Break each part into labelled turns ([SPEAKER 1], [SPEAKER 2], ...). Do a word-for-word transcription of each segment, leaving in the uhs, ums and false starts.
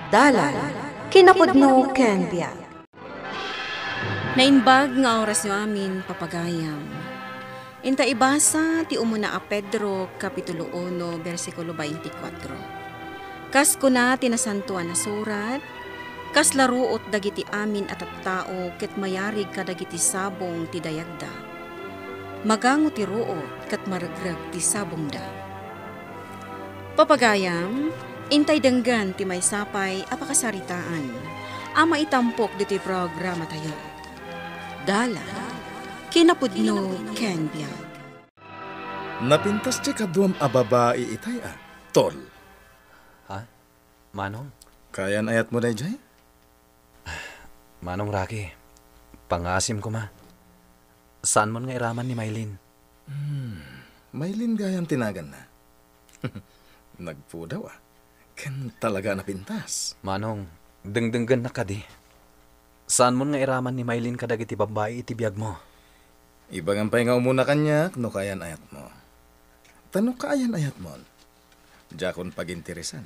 [SPEAKER 1] Dalan, kinapudno ken biag.
[SPEAKER 2] Nainbag nga oras nyo amin, papagayam. Inta ibasa ti umuna a Pedro, Kapitulo one, versikulo twenty-four. Kas kuna tinasantuan na surat, kas laruot dagiti amin at at tao, ket mayarig kadagiti sabong ti dayagda. Magango ti ruot, kat maragrag ti sabong da. Papagayam, intay denggan ti may sapay apakasaritaan, ama itampok diti programa tayo. Dala, kinapudno ken biag.
[SPEAKER 3] Napintas ti kaduam a babae itay a, tol.
[SPEAKER 4] Ha? Manong?
[SPEAKER 3] Kayan ayat mo na jay?
[SPEAKER 4] Manong Rocky, pangasim ko ma. Saan mo nga iraman ni Maylin?
[SPEAKER 3] Hmm, Maylin gayam tinagan na. Nagpo daw ah. Kan talaga napintas.
[SPEAKER 4] Manong, dengdenggan na ka di. Saan mo nga iraman ni Maylin kadagiti babae iti biyag mo?
[SPEAKER 3] Ibang ampay nga umuna kanyak, no kayan ayat mo. Tano kayan ayat mo? Jakon paginteresan.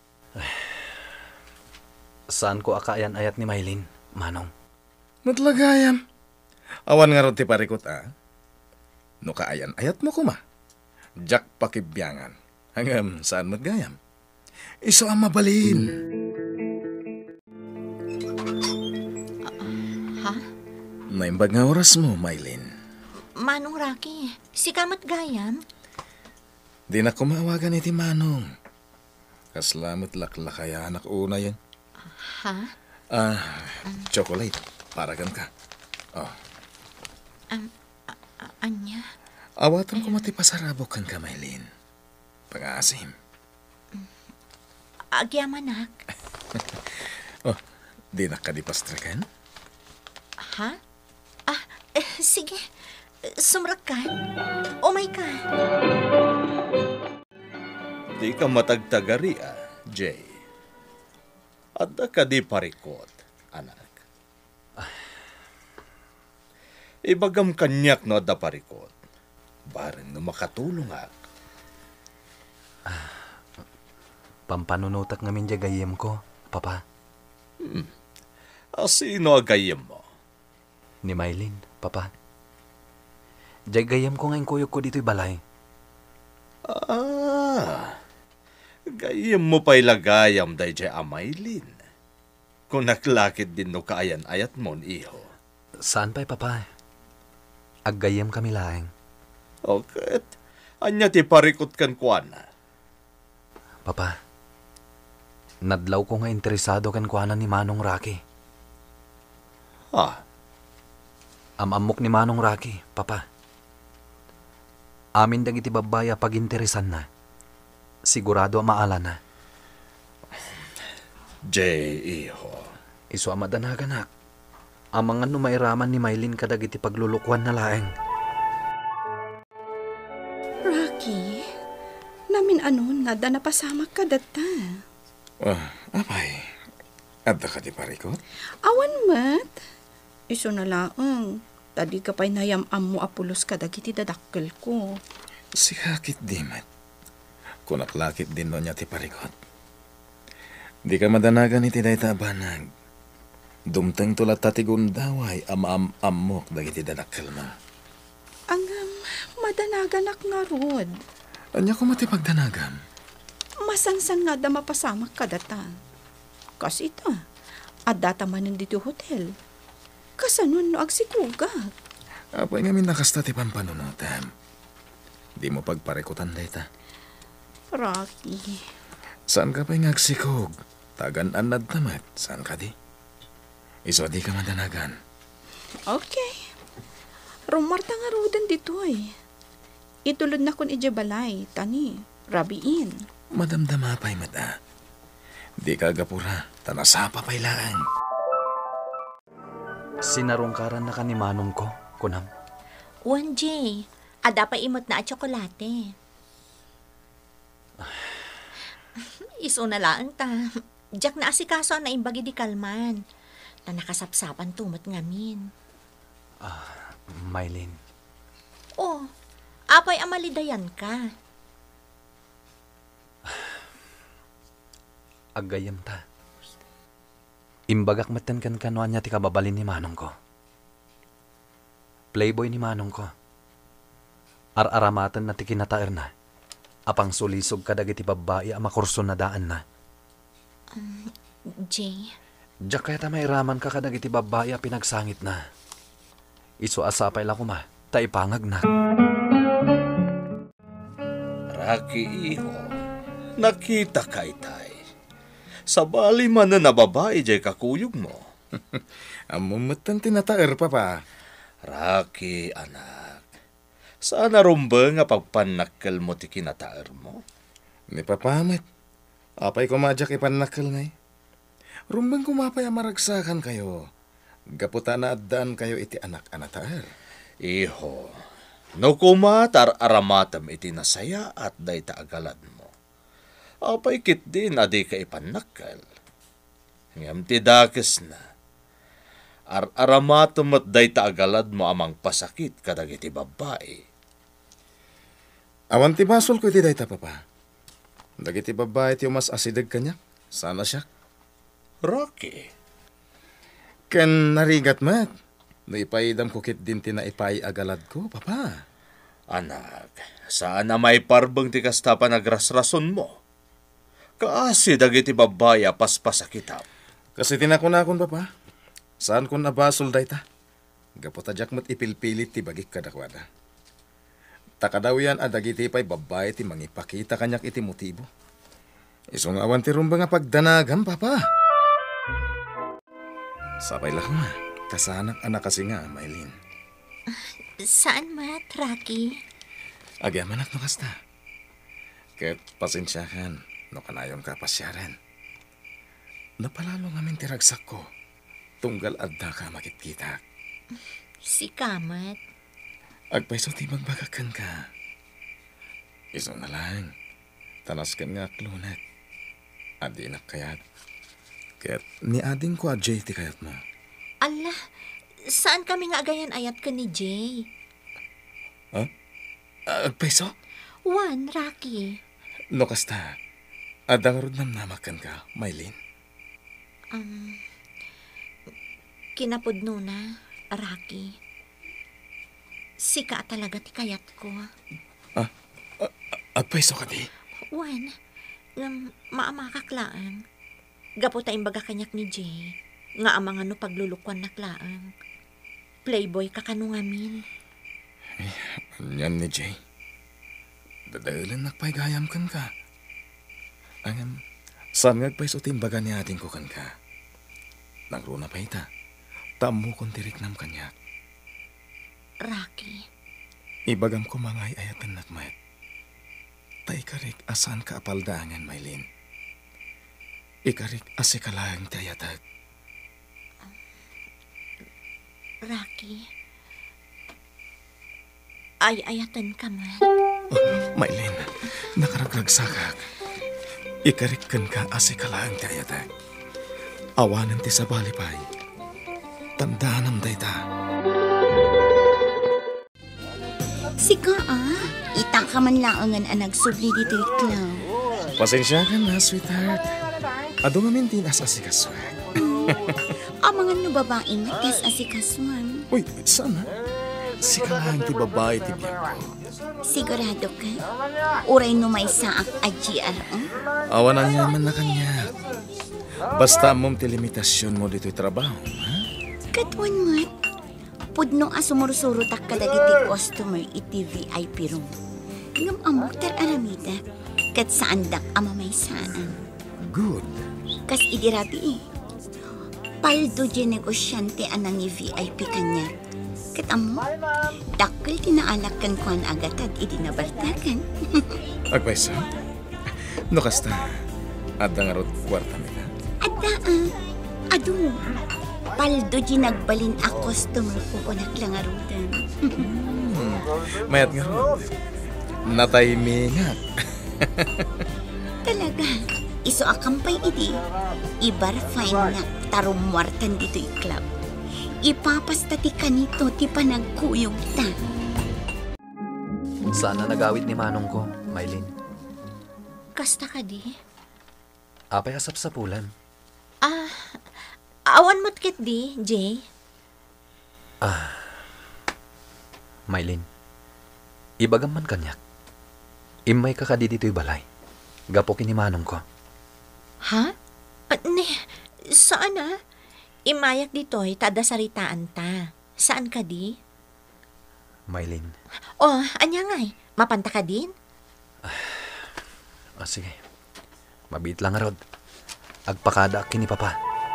[SPEAKER 4] Saan ko akayan ayat ni Maylin, Manong?
[SPEAKER 3] Matlagayam. Awan nga ron ti parikot ah. No kaayan ayat mo kuma. Jak pakibyangan. Hangam saan matgayam? Iso ang mabalin.
[SPEAKER 5] Ha?
[SPEAKER 3] Naimbag nga oras mo, Maylin.
[SPEAKER 5] Manong Rocky, si Kamat Gayam?
[SPEAKER 3] Di na kumawagan iti Manong. Kaslamot laklakaya anak una yan.
[SPEAKER 5] Ha?
[SPEAKER 3] Ah, chocolate. Paragan ka. Oh.
[SPEAKER 5] Um, a- a- anya?
[SPEAKER 3] Awatan ko matipasarabok kan ka, Maylin. Pangasim.
[SPEAKER 5] Agyamanak?
[SPEAKER 3] Oh, di na ka dipastrakan?
[SPEAKER 5] Ha? Ah, eh, sige. Sumrakan. Oh my God.
[SPEAKER 6] Di ka matagtagari ah, Jay. Adda ka di parikot, anak. Ibagam kanyak no adda parikot. Bareng no makatulong ak.
[SPEAKER 4] Pampanunutak ngamin dya gayem ko, Papa.
[SPEAKER 6] Hmm. Asino agayem mo?
[SPEAKER 4] Ni Maylin, Papa. Dya gayem ko ngayon kuyog ko dito'y balay.
[SPEAKER 6] Ah, gayem mo pa'y lagayam day dya amaylin. Kung naklakit din no kaayan ayat mon, iho.
[SPEAKER 4] Saan pa'y, Papa? Aggayem kami laeng.
[SPEAKER 6] Okay. Anya ti parikot kan kuana.
[SPEAKER 4] Papa, nadlaw ko nga interesado kan kuana ni Manong Rocky.
[SPEAKER 6] Ah,
[SPEAKER 4] Amamok ni Manong Rocky, Papa. Amin dang iti babaya pag-interesan na. Sigurado maala na.
[SPEAKER 6] Jay, iho.
[SPEAKER 4] Isu amadanagan ak. Amang ano mairaman ni Maylin kadag iti paglulukwan na laeng.
[SPEAKER 2] Rocky, namin anon nga da napasamak ka data.
[SPEAKER 3] Oh, apay. Adda ka di parikot?
[SPEAKER 2] Awan mat. Iso na laang. Tadi ka pa'y nayam-am mo apulos ka dagiti dadakkel ko.
[SPEAKER 3] Si Hakit di mat. Kunaklakit din no niya ti parikot. Di ka madanagan iti dayta banag. Dumteng tulat tatigun daway ama-am-amok dagiti dadakkel mo.
[SPEAKER 2] Ang um, madanaganak nga rod.
[SPEAKER 3] Anya ko matipagdanagam?
[SPEAKER 2] Masansan nga da mapasamak ka data. Kasi ita, at data manin dito hotel. Kasanon no agsikugag.
[SPEAKER 3] Apay ngamin nakasta ti pampanunutam. Di mo pagparikutan dayta.
[SPEAKER 2] Rocky.
[SPEAKER 3] Saan ka pa'y ngagsikog? Tagan anad tamat. Saan ka di? Iso di ka madanagan.
[SPEAKER 2] Okay. Rumarta nga rodan dito eh. Itulod na kun ijabalay, tani, rabiin.
[SPEAKER 3] Madamdama pa'y mata. Di ka gapura, tanasapa pa'y laang.
[SPEAKER 4] Sinarungkaran na ka ni Manong ko, kunam.
[SPEAKER 5] One J, ada pa imot na at tsokolate. Iso na lang ta. Jack na asikaso na imbagi di kalman. Na nakasapsapan tumot ngamin.
[SPEAKER 4] Ah, Maylin.
[SPEAKER 5] Oh, apay amalidayan ka.
[SPEAKER 4] Agayam ta. Imbagak matan kan kanuan niya ti kababalin ni manong ko. Playboy ni manong ko. Ar-aramatan na ti kinataer na. Apang sulisog ka dagiti babae a makurson na daan na.
[SPEAKER 5] Um, Jay,
[SPEAKER 4] Diyak kaya ta mairaman ka kadagiti babae a pinagsangit na. Iso asapay la kuma, ta ipangag na.
[SPEAKER 6] Raki, iho, nakita ka itay. Sa bali man na nababae jay kakuyog mo.
[SPEAKER 3] Amumatan tinataer, papa.
[SPEAKER 6] Raki, anak, saan narumba nga pagpanakal mo ti kinataer mo?
[SPEAKER 3] Ni papamet. Apay kumadyak ipanakal ngay. Rumbang kumapay amaragsakan kayo. Gaputa na addaan kayo iti anak anataer.
[SPEAKER 6] Iho, no kumatar aramatam iti nasaya at day taagalad mo. Apay kit din adi ka ipanakal. Ngam ti dakes na. Ar-aramatam at day taagalad mo amang pasakit kadag iti babae.
[SPEAKER 3] Awan ti basol ko iti dayta, papa. Dagiti babae ti umas asidag kanya. Sana siya.
[SPEAKER 6] Rocky,
[SPEAKER 3] Ken narigat mat. Naipaidam ko kit din tinaipay agalad ko, papa.
[SPEAKER 6] anak, saan na may parbang ti kastapa nagrasrason mo? Kaasi dagiti babae paspasakitam.
[SPEAKER 3] Kasi tinakon-akon, papa. Saan ko nabasol dayta? Gapotadyak mat ipilpilit ti bagik kadakwada. Takadaw yan adagiti pay babae ti mangipakita kanyak iti motibo. Isong awan ti rumba nga pagdanagan, papa. Sabay lang ma. Kasanak anak kasi nga, Maylin.
[SPEAKER 5] saan mat, Rocky?
[SPEAKER 3] Agyaman ak no kasta. Ket pasensyahan, no kanayon ka pasyaran. Napalalo ngamin tiragsak ko. Tunggal adda ka makikita.
[SPEAKER 5] Si Kamat.
[SPEAKER 3] Agpaiso ti magbagakan ka. Iso na lang. Tanaskan nga klunat. Adi na kayat. Kaya't ni ading ko a Jay ti kayat mo.
[SPEAKER 5] Allah, saan kami nga agayan ayat ka ni Jay?
[SPEAKER 3] Agpaiso?
[SPEAKER 5] Juan, Rocky.
[SPEAKER 3] No kasta. Adang rod namnamakan ka, Maylin.
[SPEAKER 5] Um, kinapudno na, Rocky. Sika talaga ti kayat ko.
[SPEAKER 3] Agpaiso ka di?
[SPEAKER 5] Juan, ngam maamakaklaan. Gapo ta imbaga kanyak ni Jay. Nga amang ano paglulukwan na klaang. Playboy ka kanu ngamin.
[SPEAKER 3] Yan ni Jay. Dadahilan nakpaigayam kan ka. Angam, saan ngagpaiso timbaga ni ating ko kan ka. Nangruna pa ita. Tamo kong tiriknam kanyak.
[SPEAKER 5] Rocky,
[SPEAKER 3] Ibagam ko mangay ayatan nakmat. Ta ikarik asan ka apaldaangan, Maylin. Ikarik asikalang tayatag.
[SPEAKER 5] Rocky. Ay ayatan ka man.
[SPEAKER 3] Oh, Maylin, nakaragragsakak. Ikarik kan ka asikalang tayatag. Awanan ti sa balipay. Tandaan dayta.
[SPEAKER 7] Sika ah, itang ka man laangan ang nagsubli dito iklaw.
[SPEAKER 3] Pasensya ka na, sweetheart. Ado nga mintin as asikaswag.
[SPEAKER 7] Ang mga no babaeng mates asikasuan.
[SPEAKER 3] Uy, sana? Sika lang ti babae ti biyak ko.
[SPEAKER 7] Sigurado ka? Uray no may saak a G R o?
[SPEAKER 3] Awanan niya man na kanya. Basta mong ti limitasyon mo dito'y trabaho, ha?
[SPEAKER 7] Katwan mat. Pudno a sumursurutak kadagiti customer iti V I P room. Ngam amok tar aramida. Kat saan dak ama may saan.
[SPEAKER 3] Good.
[SPEAKER 7] Kas idirabi eh. Paldo di negosyante anang ni V I P kanya. Kat amo, dakkel tinaalak kan kuan agatag idinabartakan.
[SPEAKER 3] Agpaiso? No kasta, adda nga rod kwarta nila.
[SPEAKER 7] Adda ah, adu. Paldo di nagbalin a customer ko ko naklangarudan.
[SPEAKER 3] Hmm, mayat nga rod. Nataymingat.
[SPEAKER 7] Talaga, iso akampay idi. Ibar fine na tarumwartan dito i club. Ipapasta ti kanito ti panagkuyog ta.
[SPEAKER 4] Saan na nagawit ni manong ko, Maylin?
[SPEAKER 5] Kasta ka di?
[SPEAKER 4] Apay asap sa pulan.
[SPEAKER 5] Ah, Awan mo't kit di, Jay.
[SPEAKER 4] Maylin, ibagam man kanyak. Imay ka kadi dito'y balay. Gapo kinimanong ko.
[SPEAKER 5] Ha? Ah, ne, saan na? Imayak dito'y tada saritaan ta. Saan ka di?
[SPEAKER 4] Maylin,
[SPEAKER 5] Oh, anya nga'y, mapanta ka din?
[SPEAKER 4] ah, sige. Mabit lang rod. Agpakada kini papa.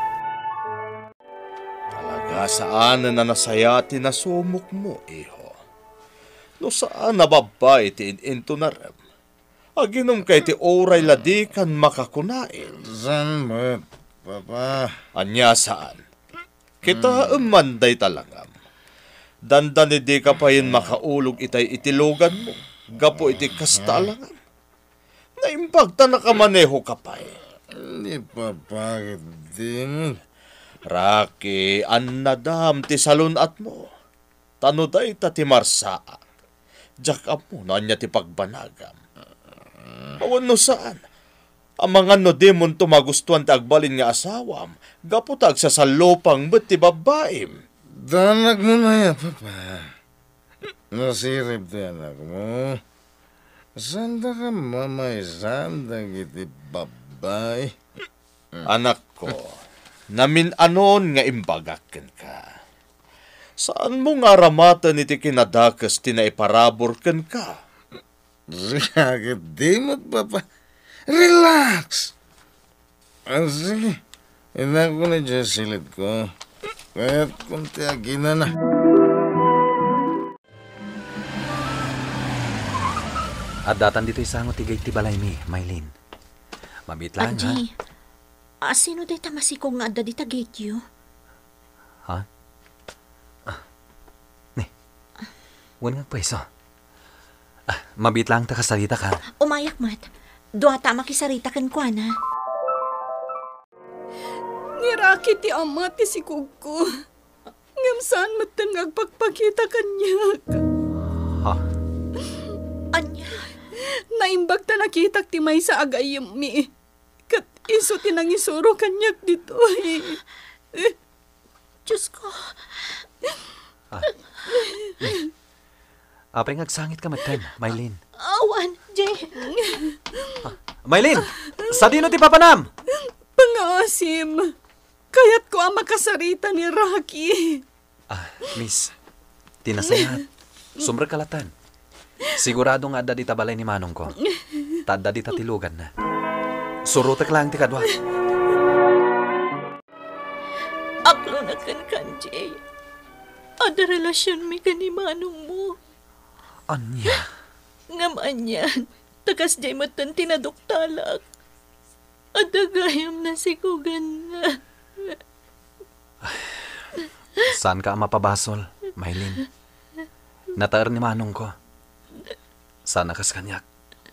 [SPEAKER 6] Talaga saan na nasaya tinasumok mo, iho? No saan nababay ti into na rem? Aginom kay ti oray ladi kan makakunain.
[SPEAKER 3] San mo, papa?
[SPEAKER 6] Anya saan? Kita umanday talangam. Dandan di ka pa yun makaulog itay itilogan mo. Gapo iti kasta langam. Naimpagta na kamaneho ka pa eh.
[SPEAKER 3] Hindi papa, din.
[SPEAKER 6] Raki, an nadam ti salunat mo. Tanuday ta ti marsaa. Diyak mo na niya ti pagbanagam. Awan no saan? Ang mga no demon to magustuhan ti agbalin nga asawam. Gaputag sa salopang bet ti babaim.
[SPEAKER 3] Danag mo na yan, papa. Nasirip ti anak mo. Sanda ka mamay, sanda kiti babay.
[SPEAKER 6] Anak ko, namin anon nga imbagakin ka. Saan mo nga ramatan iti kinadakas tinaiparabor ken ka?
[SPEAKER 3] Sakit di mo, papa. Relax. Ah, sige. Inak ko na dyan silid ko. Kaya't kunti agina na.
[SPEAKER 4] At datan dito'y sangot tigay ti balay mi, Maylin. Mabit lang, ha?
[SPEAKER 5] Jay, ah, sino day tamasikong nga adda di tagityo?
[SPEAKER 4] Ha? Ah. Ne. Huwag nga pweso. Ah, mabit lang ta kasarita ka.
[SPEAKER 5] Umayak mat. Duwata makisarita kan kwa na.
[SPEAKER 2] Niraki ti ama ti si Kuko. Ngam saan matan ngagpagpakita kanya.
[SPEAKER 4] Ha?
[SPEAKER 5] Anya?
[SPEAKER 2] Naimbag ta nakitak ti may sa agayam mi. Kat iso tinangisuro kanyak dito. Eh.
[SPEAKER 5] Diyos ko.
[SPEAKER 4] Apay ngagsangit ka matan, Maylin.
[SPEAKER 5] Awan, Jay.
[SPEAKER 4] Maylin! Sa dino ti papanam?
[SPEAKER 2] Pangasim. Kaya't ko ang makasarita ni Rocky.
[SPEAKER 4] Ah, miss. Tinasayat. Sumber kalatan. Sigurado nga adda di tabalay ni manong ko. Tadda di tatilugan na. Surutek lang ti kadwa.
[SPEAKER 5] Aklo na kan kan, Jay. Ada relasyon mi kan ni manong mo.
[SPEAKER 4] Anya?
[SPEAKER 5] Ngam anyan. Takas Jay matan tinaduktalak. Ada gayam na sikugan na.
[SPEAKER 4] Saan ka mapabasol, Maylin? Nataer ni manong ko. Sana kas kanyak.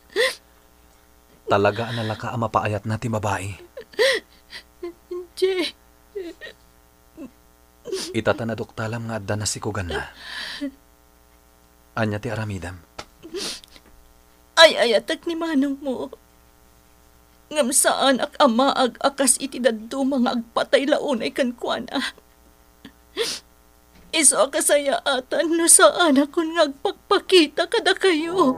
[SPEAKER 4] Talaga anala ka ang mapaayat na ti babae.
[SPEAKER 5] Jay.
[SPEAKER 4] Itatanaduktalam nga adda na sikugan na. Anya ti aramidam.
[SPEAKER 5] Ay ayatak ni manong mo. Ngam saan ak ama ag akas iti dadto mga agpatay launay kan kuana. Iso kasayaatan no saan akong ngagpagpakita kada kayo.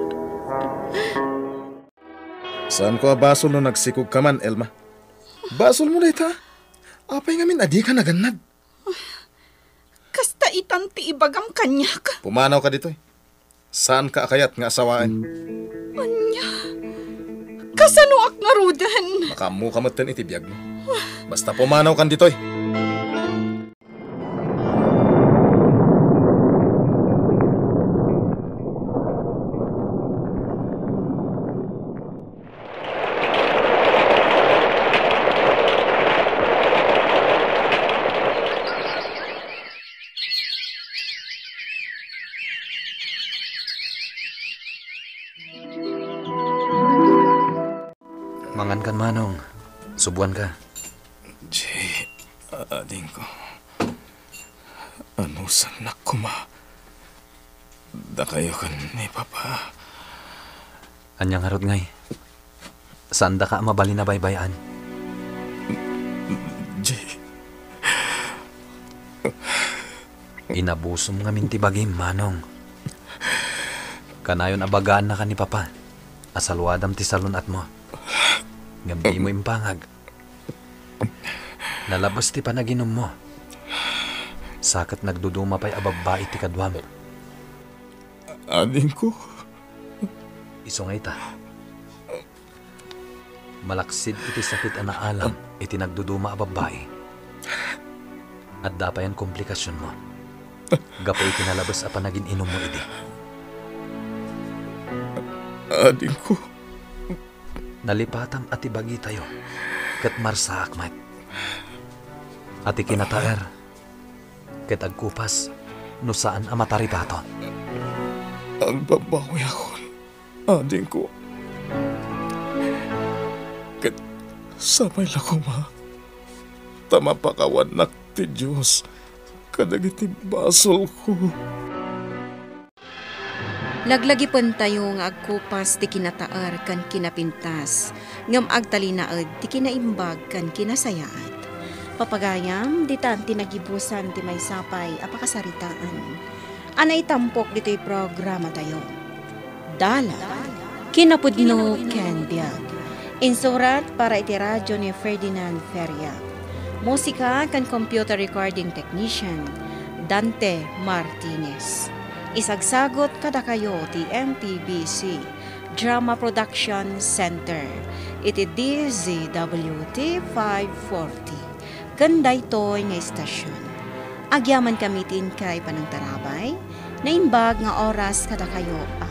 [SPEAKER 3] Saan ko basol no nagsikog ka man, Elma? Basol mo na ita. Apay ngamin, adi ka naganad.
[SPEAKER 2] Kasta itan ti ibagam kanyak.
[SPEAKER 3] Pumanaw ka dito eh. Saan ka akayat nga asawaan?
[SPEAKER 2] Anya. Kasano ak nga rudan.
[SPEAKER 3] Makamu ka matan itibiyag mo. Basta pumanaw kan dito eh.
[SPEAKER 4] Mangan kan manong. Subuan ka.
[SPEAKER 3] Jay, ading ko. Ano sanak ko ma? Da kayo kan ni Papa.
[SPEAKER 4] Anyang harot ngay. Saan da ka mabali na baybayan?
[SPEAKER 3] Jay,
[SPEAKER 4] Inabusom nga mintibagim, Manong. Kanayon abagaan na ka ni Papa. Asalwadam ti salunat mo. Ngam di mo impangag. Nalabas ti panaginom mo. Sakat nagduduma pa'y ababait ti kadwam.
[SPEAKER 3] Ading ko.
[SPEAKER 4] Isungay ta. Malaksid iti sakit ana alam iti nagduduma a babae. At dapayan komplikasyon mo. Gapoy kinalabas a panagin inom mo idi.
[SPEAKER 3] Ading ko.
[SPEAKER 4] Nalipatam at ibagi tayo. Kat marsa akmat. At ikinataer. Kat agkupas no saan a mataripaton.
[SPEAKER 3] Ang babawi ako. Ading ko. Kat samay lako ma. Tama pakawan nak ti Diyos. Kadagiti basol ko.
[SPEAKER 2] Laglagi pun tayo nga agkupas ti kinataar kan kinapintas, ngam agtalinaad ti kinaimbag kan kinasayaat. Papagayam, di tan tinagibusan ti may sapay apakasaritaan. Anay tampok dito'y programa tayo. Dala, kinapudno Ken Biag. Insurat para iti radyo ni Ferdinand Feria. Musika kan computer recording technician, Dante Martinez. Isagsagot kada kayo ti M P B C Drama Production Center. Iti D Z W T five forty. Ganda ito'y nga istasyon. Agyaman kamitin kay panangtarabay, na imbag nga oras kada kayo